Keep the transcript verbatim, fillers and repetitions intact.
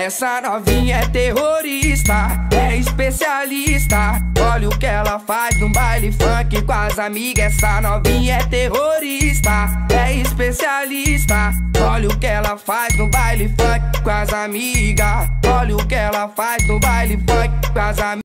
Essa novinha é terrorista, é especialista. Olha o que ela faz no baile funk com as amigas. Essa novinha é terrorista, é especialista. Olha o que ela faz no baile funk com as amigas. Olha o que ela faz no baile funk com as amigas.